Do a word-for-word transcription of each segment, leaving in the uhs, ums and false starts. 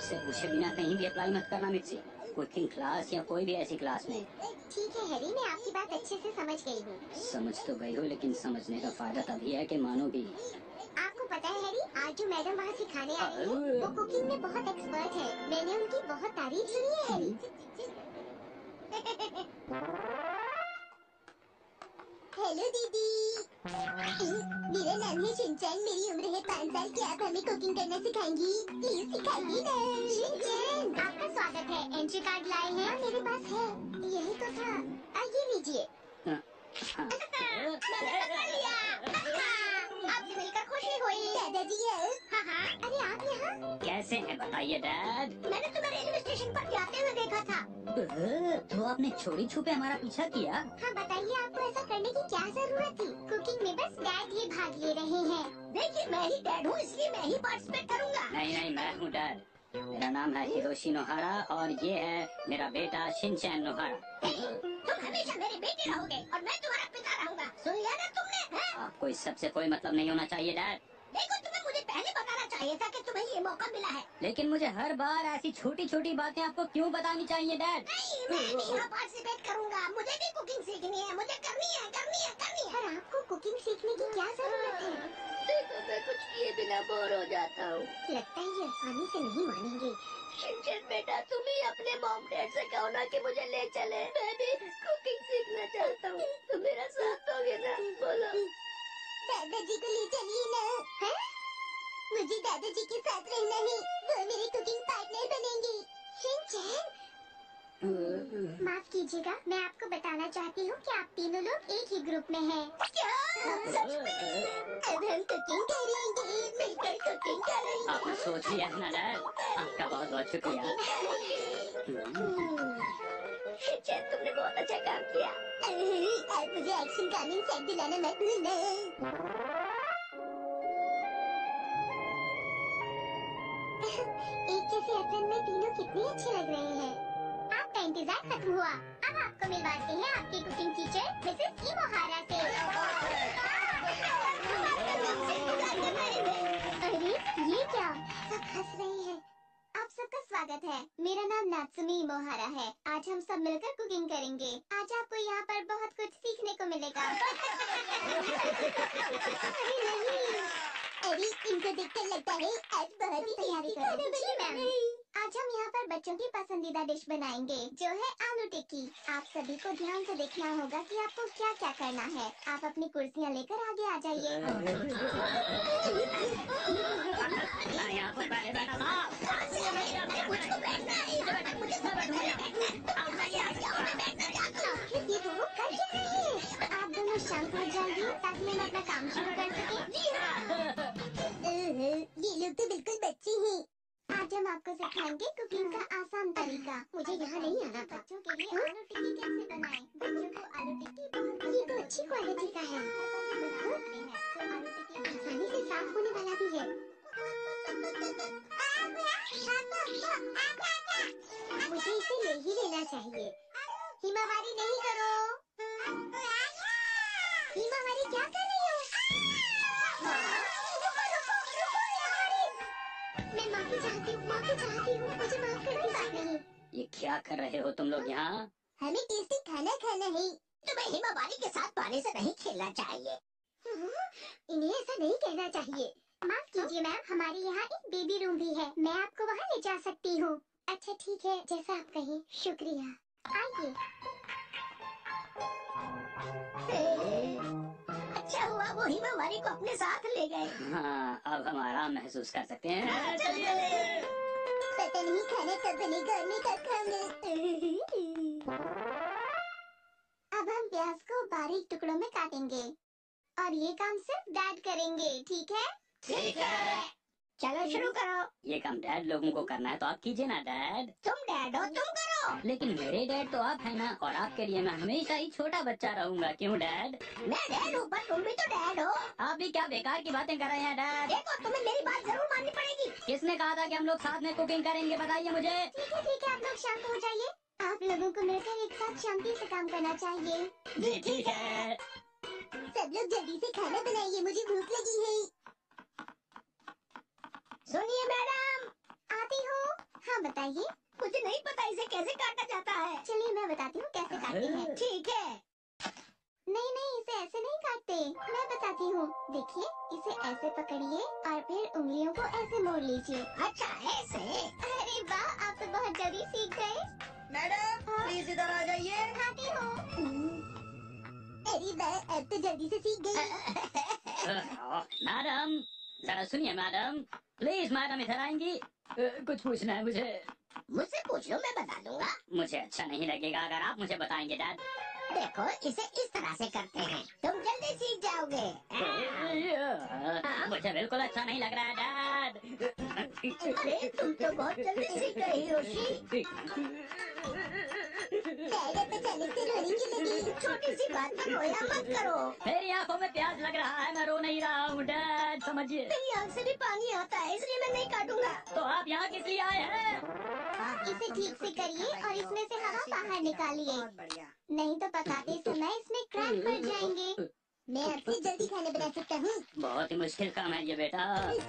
मुझसे पूछे बिना कहीं भी अप्लाई मत करना मिर्ची, कुकिंग क्लास या कोई भी ऐसी क्लास में। ठीक है हैरी, मैं आपकी बात अच्छे से समझ गई हूँ। समझ तो गई हो, लेकिन समझने का फायदा तभी है कि मानोगी। आपको पता है हैरी, आज जो मैडम वहाँ सिखाने आई है वो कुकिंग में बहुत एक्सपर्ट है। मैंने उनकी बहुत तारीफ सुनी है हैरी। हेलो दीदी। मेरा नाम है शिनचैन, मेरी उम्र है पाँच साल। क्या आप हमें कुकिंग करना सिखाएंगी? प्लीज सिखाइए ना। शिनचैन, आपका स्वागत है। एंट्री कार्ड लाए हैं? मेरे पास है। यही तो था, आइए लीजिए। आपसे मिलकर खुशी हुई। दादाजी है? हाँ हाँ। अरे आप यहाँ कैसे है बताइए डैड? मैंने तुम्हें रेलवे स्टेशन पर जाते हुए देखा था। तो आपने चोरी छुपे हमारा पीछा किया? हाँ बताइए, आपको ऐसा करने की क्या जरूरत थी? कुकिंग में बस डैड ही भाग ले रहे हैं। देखिए मैं ही डैड हूँ, इसलिए मैं ही पार्टिसिपेट करूँगा। नहीं नहीं, मैं हूँ डैड। मेरा नाम है हिरोशी नोहारा और ये है मेरा बेटा शिनचैन नोहारा। तुम हमेशा मेरे बेटे रहोगे और मैं तुम्हारा पिता रहूँगा। सुन लिया ना तुमने? आपको इस सब से कोई मतलब नहीं होना चाहिए डैड। देखो, तुम्हें मुझे पहले बताना चाहिए था कि तुम्हें ये मौका मिला है। लेकिन मुझे हर बार ऐसी छोटी छोटी बातें आपको क्यों बतानी चाहिए डैड? नहीं, मैं भी यहाँ पार्टिसिपेट करूँगा। मुझे भी कुकिंग सीखनी है, मुझे करनी है, करनी है, करनी है। पर आपको कुकिंग सीखने की क्या जरूरत है? देखो, मैं कुछ किए बिना बोर हो जाता हूँ। लगता है ये आसानी से नहीं मानेंगे। शिनचैन बेटा, तुम ही अपने मॉम डैड से कहो ना कि मुझे ले चले। मैं भी कुकिंग सीखना चाहता हूँ। तुम मेरा साथ दोगे ना? बोलो। दादाजी को ले चलिए ना। है? मुझे दादाजी के साथ रहना है, वो मेरे कुकिंग पार्टनर बनेंगे। शिनचैन, माफ कीजिएगा, मैं आपको बताना चाहती हूँ कि आप तीनों लोग एक ही ग्रुप में हैं। क्या? सच में? अब हम कुकिंग करेंगे, मिलकर कुकिंग करेंगे। आपने सोच लिया है ना डैड? आपका बहुत बहुत शुक्रिया। शिनचैन, तुमने बहुत अच्छा काम किया। आप मुझे एक्शन कमिंग सेट दिलाना मत भूलना। एक जैसे असन में तीनों कितने अच्छे लग रहे हैं। आपका इंतजार खत्म हुआ। अब आपको मिलवाते हैं आपके कुकिंग टीचर मिसेस इमोहारा से। अरे ये क्या, सब हंस रहे हैं। आप सबका स्वागत है। मेरा नाम नात्सुमी इमोहारा है। आज हम सब मिलकर कुकिंग करेंगे। आज आपको यहाँ पर बहुत कुछ सीखने को मिलेगा। अरे इनको देखकर लगता है आज बहुत ही तैयारी करो। जी मैम। आज हम यहाँ पर बच्चों की पसंदीदा डिश बनाएंगे, जो है आलू टिक्की। आप सभी को ध्यान से देखना होगा कि आपको क्या क्या करना है। आप अपनी कुर्सियाँ लेकर आगे आ जाइए। यहाँ पर बैठे बैठा था। ये दोनों कर क्या रहे हैं? आप दोनों शांत हो जाइए ताकि हम अपना काम शुरू कर सकें। जी हाँ। ये लोग तो बिल्कुल बच्चे हैं। आज हम आपको सिखाएंगे कुकिंग का आसान तरीका। मुझे यहाँ नहीं आना था। बच्चों के लिए आलू टिक्की कैसे बनाएं? बच्चों को आलू टिक्की बहुत ये तो अच्छी क्वालिटी का है। आसानी से साफ होने वाला भी है। मुझे इसे ले ही लेना चाहिए। हिमावारी नहीं करो। हिमावारी क्या कर रही हो? मैं माफी चाहती हूँ, माफी चाहती हूँ, मुझे माफ कर दो। नहीं, ये क्या कर रहे हो तुम लोग यहाँ? हमें टेस्टी खाना खाना है। तुम्हें हिमावारी के साथ पानी से नहीं खेलना चाहिए। इन्हें ऐसा नहीं कहना चाहिए। माफ कीजिए मैम, हमारे यहाँ एक बेबी रूम भी है। मैं आपको वहाँ ले जा सकती हूँ। अच्छा ठीक है, जैसा आप कहें। शुक्रिया। आइए। अच्छा हुआ वो हिमावारी को अपने साथ ले गए। हाँ, अब हम आराम महसूस कर सकते हैं। पता नहीं खाना कब बनेगा, मैं कब खाऊंगा। अब हम प्याज को बारीक टुकड़ों में काटेंगे और ये काम सिर्फ डैड करेंगे, ठीक है? ठीक है, चलो शुरू करो। ये काम डैड लोगों को करना है तो आप कीजिए ना डैड। तुम डैड हो, तुम करो। लेकिन मेरे डैड तो आप है ना, और आपके लिए मैं हमेशा ही छोटा बच्चा रहूंगा। क्यों डैड? मैं डैड हूँ, पर तुम भी तो डैड हो। आप भी क्या बेकार की बातें कर रहे हैं डैड? देखो, तुम्हें मेरी बात जरूर माननी पड़ेगी। किसने कहा था कि हम लोग साथ में कुकिंग करेंगे? बताइए मुझे। ठीक है ठीक है, आप लोग शांत हो जाइए। आप लोगों को मिलकर एक साथ शांति से काम करना चाहिए। जी ठीक है। सब लोग जल्दी से खाना बनाइए, मुझे भूख लगी है। सुनिए मैडम, आती हूँ। हाँ बताइए। मुझे नहीं पता इसे कैसे काटा जाता है। चलिए मैं बताती हूँ कैसे काटते हैं। ठीक है। नहीं नहीं, इसे ऐसे नहीं काटते, मैं बताती हूँ। देखिए, इसे ऐसे पकड़िए और फिर उंगलियों को ऐसे मोड़ लीजिए। अच्छा ऐसे। अरे वाह, आप तो बहुत जल्दी सीख गए। मैडम प्लीज इधर आ जाइए। आती हूँ। अरे वाह, अब तो जल्दी से सीख गई। मैडम जरा सुनिए मैडम, प्लीज मैडम इधर आएंगी। अ, कुछ पूछना है मुझे। मुझसे पूछ लो, मैं बता दूंगा। मुझे अच्छा नहीं लगेगा अगर आप मुझे बताएंगे डैड। देखो इसे इस तरह से करते हैं, तुम जल्दी सीख जाओगे। मुझे बिल्कुल अच्छा नहीं लग रहा है डैड। अरे तुम तो बहुत जल्दी सीख गए हिरोशी। डैड अब अचानक से रोने की लगी। छोटी सी बात पर रोया मत करो। मेरी आंखों में प्यास लग रहा है, मैं रो नहीं रहा हूँ डैड, समझिए। मेरी आँख से भी पानी आता है, इसलिए मैं नहीं काटूंगा। तो आप यहाँ किस लिए आए हैं? इसे ठीक से करिए और इसमें से हवा बाहर निकालिए, बढ़िया। नहीं तो पकाते समय इसमें क्रैक पड़ जाएंगे। मैं आपसे जल्दी खाना बना सकता हूँ। बहुत ही मुश्किल काम है ये बेटा।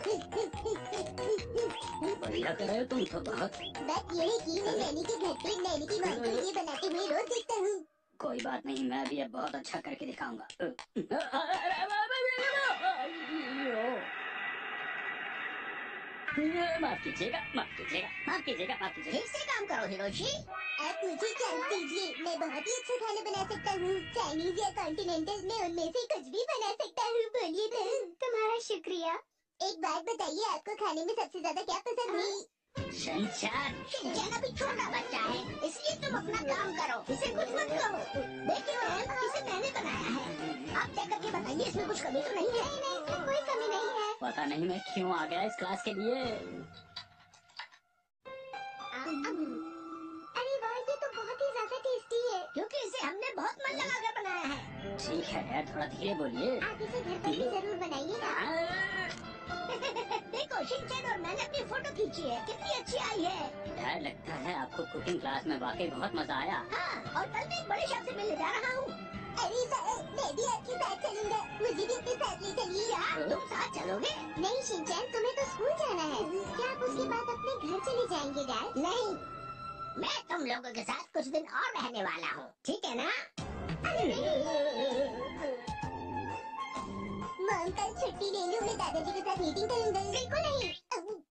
बढ़िया कर रहे हो तुम तो बहुत। बात ये है कि मैं नैनी के घर पे नैनी की माँ को ये बनाते हुए रोज देखता हूँ। कोई बात नहीं, मैं भी अब बहुत अच्छा करके दिखाऊंगा। माफ कीजिएगा, माफ कीजिएगा, माफ कीजिएगा, माफ कीजिएगा। ठीक से काम करो हिरोशी। आप मुझे चांस दीजिए, मैं बहुत ही अच्छा खाना बना सकता हूँ। चाइनीज या कॉन्टिनेंटल में उनमें से कुछ भी बना सकता हूँ। बोलिए तो। तुम्हारा शुक्रिया। एक बात बताइए, आपको खाने में सबसे ज्यादा क्या पसंद है? शिनचैन। शिनचैन अभी छोटा बच्चा है, इसलिए तुम अपना काम करो, इसे कुछ मत कहो। देखिए मैम, इसे मैंने बनाया है, आप चेक करके बताइए इसमें कुछ कमी तो नहीं है। नहीं नहीं, इसमें कोई कमी नहीं है। पता नहीं मैं क्यों आ गया इस क्लास के लिए। अरे वाह, ये तो बहुत ही ज्यादा टेस्टी है। क्योंकि इसे हमने बहुत मन लगा कर बनाया है। ठीक है यार, थोड़ा धीरे बोलिए। आप इसे घर पर भी जरूर बनाइएगा। देखो शिनचैन और मैंने अपनी फोटो खींची है, कितनी अच्छी आई है। यार लगता है आपको कुकिंग क्लास में वाकई बहुत मजा आया। हाँ, और कल मैं एक बड़े शेफ से मिलने जा रहा हूँ। अरे वाह, मैं भी आपके साथ चलूंगा, मुझे भी अपने साथ ले चलिए। क्या तुम साथ चलोगे? नहीं शिनचैन, तुम्हें तो स्कूल जाना है। क्या आप उसके बाद अपने घर चले जाएंगे डैड? नहीं, मैं तुम लोगों के साथ कुछ दिन और रहने वाला हूँ, ठीक है ना? मॉम कल छुट्टी ले लूँ, मैं दादाजी के साथ मीटिंग करूंगा। बिल्कुल नहीं।